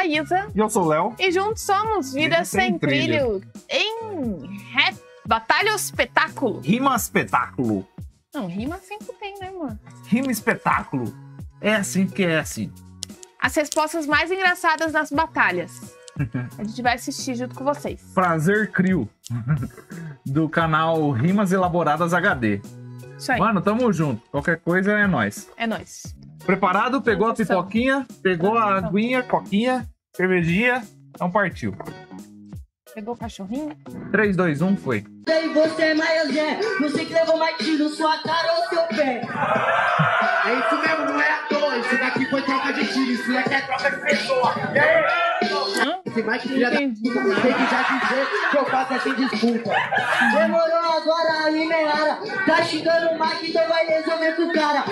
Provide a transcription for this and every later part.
a Isa. E eu sou o Léo. E juntos somos Vida Sem Trilho. Em Batalha ou Espetáculo? Rima espetáculo. Não, rima sempre tem, né, amor? Rima espetáculo. É assim porque é assim. As respostas mais engraçadas nas batalhas. A gente vai assistir junto com vocês. Prazer Crio. Do canal Rimas Elaboradas HD. Isso aí. Mano, tamo junto. Qualquer coisa é nóis. É nóis. Preparado? Pegou a pipoquinha, pegou a aguinha, coquinha, cervejinha. Então partiu. Pegou o cachorrinho? 3, 2, 1, foi. E você, Maiozé, não sei que levou mais tiro, sua cara ou seu pé. É isso mesmo, não é à toa. Isso daqui foi troca de tiro, isso daqui é troca de pessoa. E aí? Esse Mike filha da puta, tem que já dizer que eu faço sem disputa. Demorou agora aí, Meara. Tá xingando o Mike, então vai resolver com o cara.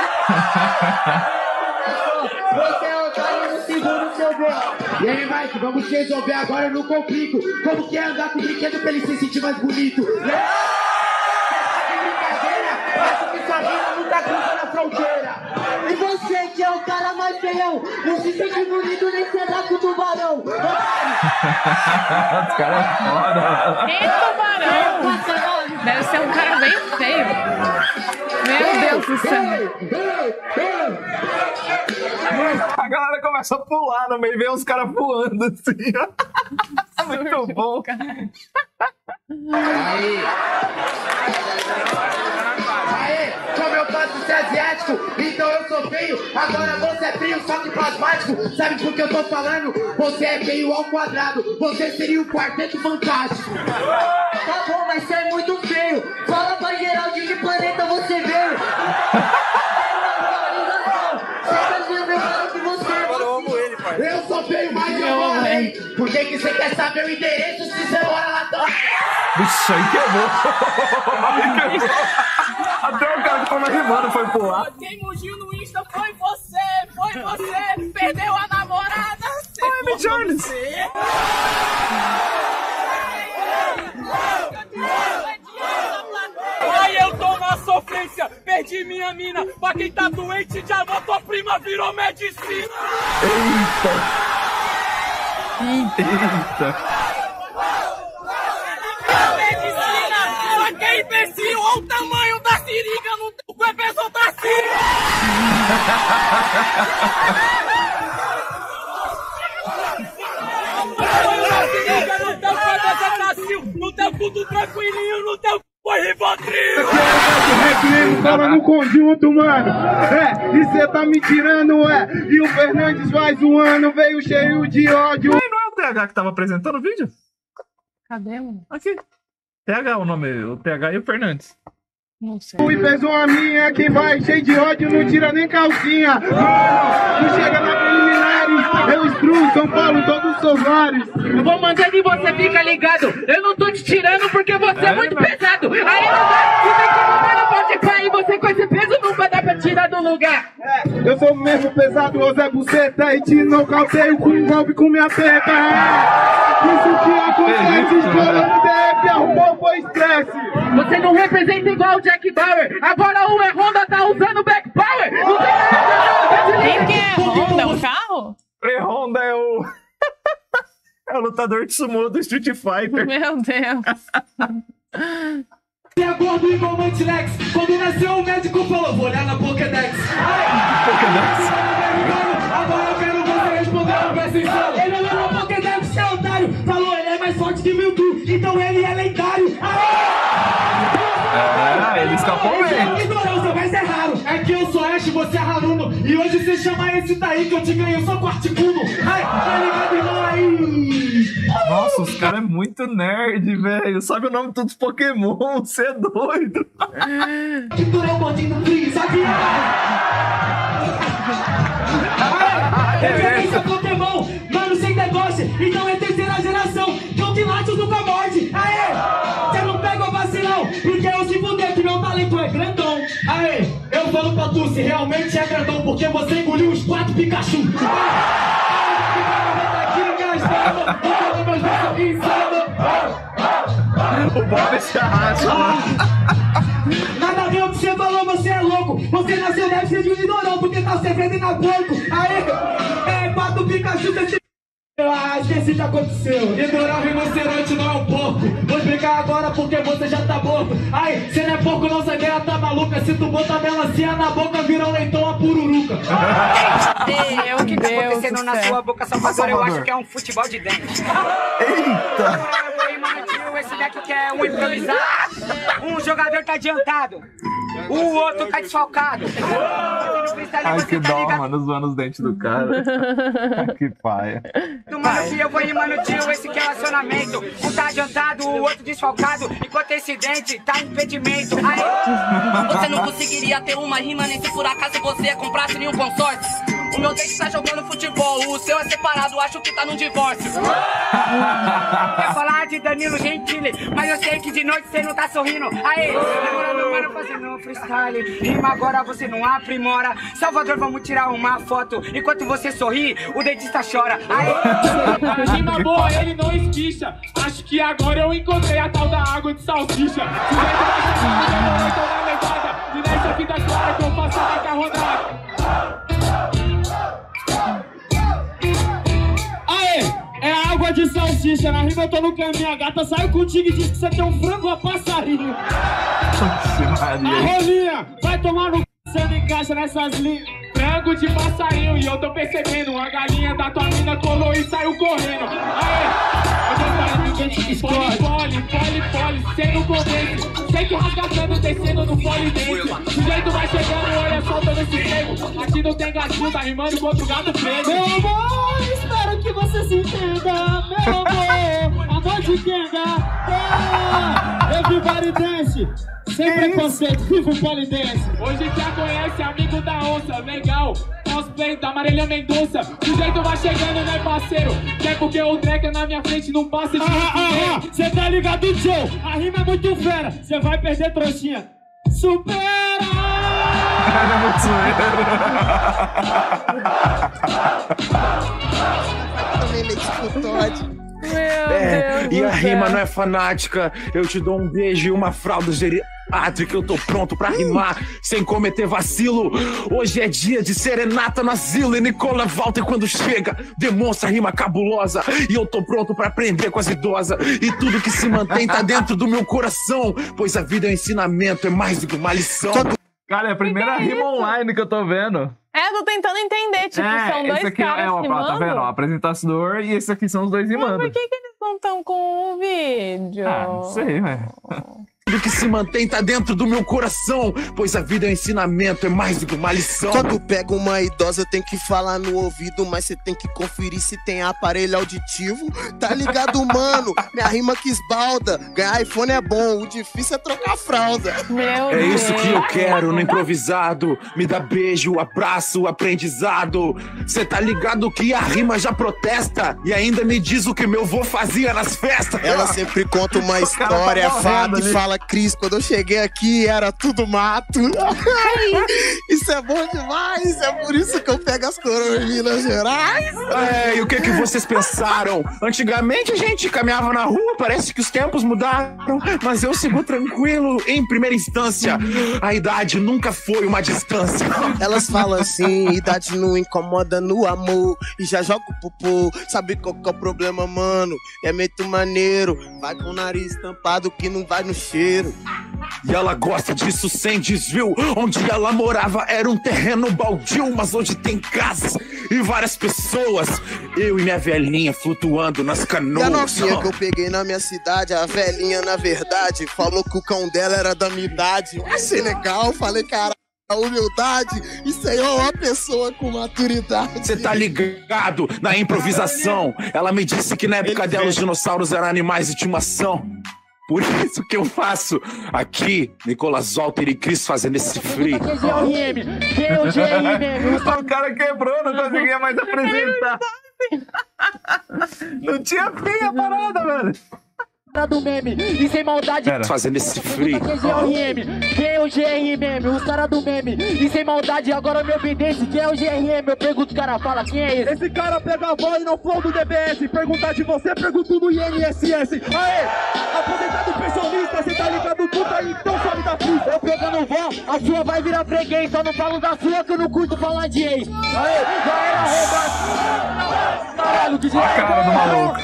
Você é otário no segundo, seu bem. E aí, Mike, vamos resolver agora, eu não complico. Como que é andar com o brinquedo pra ele se sentir mais bonito? E aí? Acho que sua vida nunca cruza na fronteira. E você que é o cara mais feião, não se sente bonito nem se andar com o tubarão. Os caras é foda. Que tubarão! Deve ser um cara bem feio. Meu Deus do céu. A galera começa a pular no meio e vê os caras voando assim. Muito bom. Aê, como eu faço ser asiático, então eu sou feio. Agora você é frio, só que plasmático. Sabe por que eu tô falando? Você é feio ao quadrado. Você seria o quarteto fantástico. Tá bom, mas você é muito feio. Fala pra geral de que planeta você veio. Eu sou feio, mas eu vou além. Por que você quer saber o endereço se você mora lá também? Vixe, aí quebrou. Até o cara que tava rimando foi pular. Quem mugiu no Insta foi você, perdeu a namorada. Ai, Jones. Ai, eu tô na sofrência, perdi minha mina. Pra quem tá doente, já não, tua prima virou medicina. Eita. Medicina, só que é imbecil. Olha o tamanho da seringa no teu cu, é pessoa da seringa. No teu cu do tranquilinho, no teu cu foi Rivotril. Fala no conjunto, mano. E cê tá me tirando, E o Fernandes faz um ano, veio cheio de ódio. Não é o TH que tava apresentando o vídeo? Cadê, mano? Aqui. TH o nome, o TH e o Fernandes. Não sei. E fez uma minha que vai cheio de ódio, não tira nem calcinha. Não chega na preliminares, eu instruo São Paulo em todos os seus lares. Eu vou mandando e você fica ligado. Eu não tô te tirando porque você é muito pesado. Aí não vai, e vem que não pode cair. Você com esse peso não vai dar pra tirar do lugar. Eu sou o mesmo pesado, ô Zé Buceta, e te nocauteio com um golpe com minha teta. Isso que acontece, estourando DF, arrumou, foi estresse. Você não representa igual o Jack Bauer. Agora o E-Honda tá usando back power. Não tem nada. Quem que é? Honda? É um carro? E-Honda é o... é o lutador de sumô do Street Fighter. Meu Deus. Você é gordo igual Mantilex. Quando nasceu o médico falou, vou olhar na Pokédex. Agora eu quero você responder o peço insano. Ele olhou na Pokédex, seu otário. Falou, ele é mais forte que Mewtwo, então ele é lendário. Ele escapou bem. Ignorância, mas é raro. É que eu sou Ash, você é Haruno. E hoje você chama esse daí que eu te ganho só com Articuno. Ai, tá ligado, irmão? Aí. Nossa, os caras é muito nerd, velho. Sabe o nome de todos os Pokémon, você é doido. Que tu é o gordinho do Freeze, sabia? Referência Pokémon, mano, sem negócio. Então é terceira geração. Continlatus nunca morde. Aê! Você não pega o vacilão, porque eu se fuder que meu talento é grandão. Aê! Eu falo pra tu se realmente é grandão, porque você engoliu os 4 Pikachu. O Bob se arrasta lá. Nada a ver o que você falou, você é louco. Você nasceu, deve ser de um ignorão, porque tá se vendendo na banco. Aê! É, 4 Pikachu, você esqueci o que aconteceu. Ignorar o rinoceronte não é um porco. Vou explicar agora porque você já tá morto. Ai, cê não é porco, não, essa ideia tá maluca. Se tu botar melancia na boca, vira um leitão a pururuca. O que tá acontecendo na sua boca, Salvador? Eu acho que é um futebol de dente. Eita! Esse deck quer um improvisar. Um jogador tá adiantado, o outro tá desfalcado. Ai, que dó, mano, zoando os dentes do cara. Que paia. Mano, que eu vou rimando, tio, esse que é relacionamento. Um tá adiantado, o outro desfalcado. Enquanto esse dente tá impedimento. Você não conseguiria ter uma rima nem se por acaso você comprasse nenhum consórcio. O meu dente tá jogando futebol, o seu é separado, acho que tá num divórcio. Quer falar de Danilo Gentili, mas eu sei que de noite você não tá sorrindo. Aê, demorando, mano, fazendo freestyle. Rima agora você não aprimora. Salvador, vamos tirar uma foto. Enquanto você sorri, o dentista chora. Aê. Rima boa, ele não esquicha. Acho que agora eu encontrei a tal da água de salsicha. Se vai chegar, eu tô na levada. E nessa vida clara que eu faço a macarronada. É água de salsicha, na rima eu tô no caminho. A gata saiu contigo e disse que você tem um frango a passarinho. A rolinha vai tomar no c... Você não encaixa nessas linhas. Frango de passarinho e eu tô percebendo. A galinha da tua mina colou e saiu correndo. Aê, eu tô falando pole, cê não convence. Sei que rasgatando, descendo no polidense. O jeito vai chegando, olha soltando esse tempo. Aqui não tem gatinho, tá rimando contra o gato preso. Meu amor, espero que você se entenda. Meu amor de Kenga. Everybody dance. Sem preconceito, viva o polidense. Hoje já conhece, amigo da onça, legal. Cosplay da Marília Mendonça. O jeito vai chegando, né, parceiro? Que é porque o treca na minha frente não passa de cê tá ligado, Joe? A rima é muito fera, cê vai perder, trouxinha. Supera! Cara, muito zoeiro. E a rima não é fanática. Eu te dou um beijo e uma fralda geriátrica. Eu tô pronto pra rimar sem cometer vacilo. Hoje é dia de serenata no asilo. E Nicola Walter quando chega demonstra rima cabulosa. E eu tô pronto pra aprender com as idosas. E tudo que se mantém tá dentro do meu coração. Pois a vida é um ensinamento, é mais do que uma lição. Cara, é a primeira rima online que eu tô vendo. Eu tô tentando entender, tipo, são dois caras rimando. Tá vendo? O apresentador e esse aqui são os dois rimando. Mas por que eles não estão com o vídeo? Não sei, velho. Tudo que se mantém tá dentro do meu coração. Pois a vida é um ensinamento, é mais do que uma lição. Quando pega uma idosa tem que falar no ouvido, mas você tem que conferir se tem aparelho auditivo. Tá ligado, mano? Minha rima que esbalda. Ganhar iPhone é bom, o difícil é trocar fralda. É isso que eu quero no improvisado. Me dá beijo, abraço, aprendizado. Cê tá ligado que a rima já protesta e ainda me diz o que meu vô fazia nas festas. Ela sempre conta uma história, fato e fala: Cris, quando eu cheguei aqui era tudo mato. Isso é bom demais, é por isso que eu pego as coroas em Minas Gerais. E o que vocês pensaram? Antigamente a gente caminhava na rua, parece que os tempos mudaram, mas eu sigo tranquilo em primeira instância. A idade nunca foi uma distância. Elas falam assim, idade não incomoda no amor, e já joga o popô. Sabe qual que é o problema, mano? É muito maneiro, vai com o nariz tampado que não vai no cheiro. E ela gosta disso sem desvio. Onde ela morava era um terreno baldio, mas hoje tem casas e várias pessoas. Eu e minha velhinha flutuando nas canoas. E a novinha que eu peguei na minha cidade, a velhinha na verdade falou que o cão dela era da minha idade. Eu achei legal, falei, cara, a humildade, isso aí é uma pessoa com maturidade. Cê tá ligado na improvisação. Ela me disse que na época dela os dinossauros eram animais de estimação. Por isso que eu faço aqui, Nicolas Walter e Cris fazendo esse free. O cara quebrou, não conseguia mais apresentar. Não tinha fim a parada, velho. Do meme, e sem maldade fazendo esse free. Quem é o GRM? Os caras do meme, e sem maldade, agora me obedece. Quem é o GRM? Eu pergunto, o cara fala, quem é esse? Esse cara pega a voz no flow do DBS. Perguntar de você, pergunto no INSS. Aê, aposentado ligado, pensionista? Cê tá ligado, puta, então sobe da pista. Eu pegando vó, a sua vai virar freguês. Só não falo da sua que eu não curto falar de ex. Aê, já era arrombado. Caralho, que Olha a cara do maluco.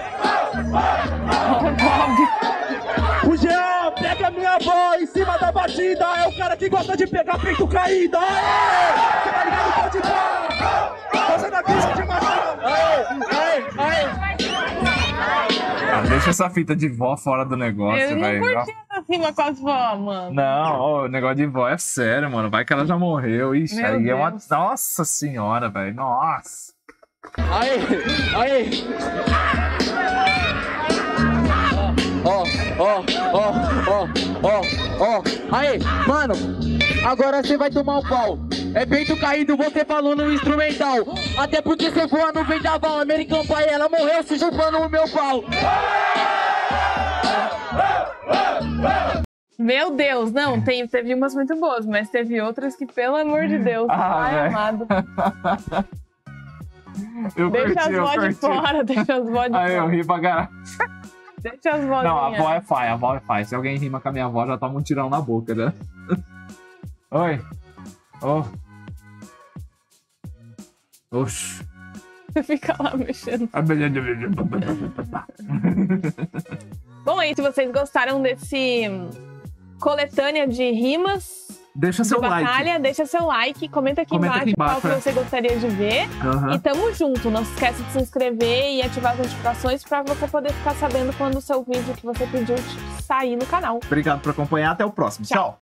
O Jean pega minha avó em cima da batida. É o cara que gosta de pegar peito caído. Aê! Cê tá ligado, pode pá. Fazendo a pista de matar. Aê. Ah, deixa essa fita de vó fora do negócio, Eu não velho. curti essa rima com as vó, mano. Não, ó, o negócio de vó é sério, mano. Vai que ela já morreu. Ixi, Meu aí é uma. Deus. Nossa senhora, velho. Nossa. Aê. Ó. Aê, mano, agora você vai tomar um pau. É peito caído, você falou no instrumental. Até porque você voa no vendaval. American Pie, ela morreu se chupando o meu pau. Meu Deus, não, teve umas muito boas, mas teve outras que, pelo amor de Deus, pai velho. amado. Eu Deixa as curti, eu vó de curti. fora, deixa as vó de Aí eu fora. ri pra caralho. Deixa as vó Não, a avó é pai. Se alguém rima com a minha avó, já toma um tirão na boca, né? Oi. Ô. Oxi. Você fica lá mexendo. Bom, aí, se vocês gostaram desse coletânea de rimas Deixa de seu batalha, like. deixa seu like, comenta aqui Comenta aqui embaixo embaixo, qual é. que você gostaria de ver. Aham. E tamo junto, não se esquece de se inscrever e ativar as notificações pra você poder ficar sabendo quando o seu vídeo que você pediu sair no canal. Obrigado por acompanhar. Até o próximo. Tchau.